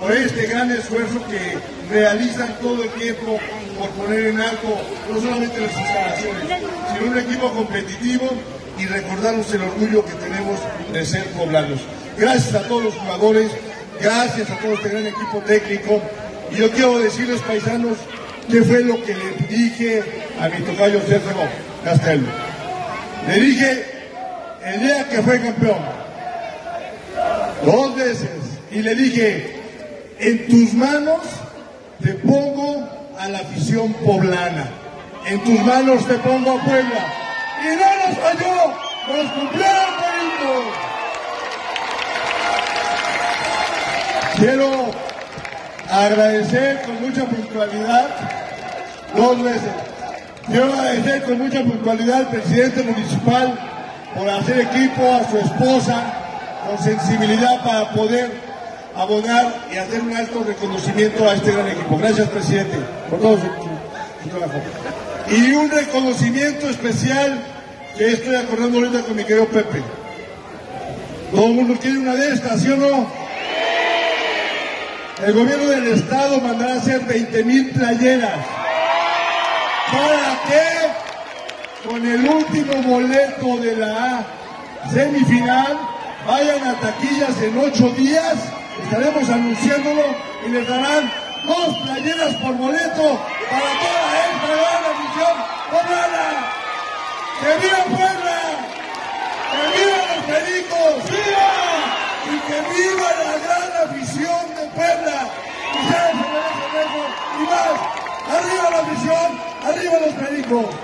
por este gran esfuerzo que realizan todo el tiempo por poner en alto no solamente las instalaciones, sino un equipo competitivo y recordarnos el orgullo que tenemos de ser poblanos. Gracias a todos los jugadores, gracias a todo este gran equipo técnico. Y yo quiero decirles, paisanos, qué fue lo que le dije a mi tocayo Sergio Castelo. Le dije el día que fue campeón, 2 veces, y le dije, en tus manos te pongo a la afición poblana, en tus manos te pongo a Puebla. Y no nos falló, nos cumplió el perito. Quiero agradecer con mucha puntualidad, 2 veces, quiero agradecer con mucha puntualidad al presidente municipal por hacer equipo, a su esposa, con sensibilidad para poder abonar y hacer un alto reconocimiento a este gran equipo. Gracias, presidente, por todo su trabajo. Y un reconocimiento especial que estoy acordando ahorita con mi querido Pepe. Todo el mundo quiere una de estas, ¿sí o no? El gobierno del estado mandará a hacer 20,000 playeras. ¿Para qué? Con el último boleto de la semifinal, vayan a taquillas en 8 días, estaremos anunciándolo y les darán 2 playeras por boleto para toda esta gran afición poblana. ¡Que viva Puebla! ¡Que viva los Pericos! ¡Viva! Y que viva la gran afición de Puebla. Ustedes se merecen eso y más. ¡Arriba la afición! ¡Arriba los Pericos!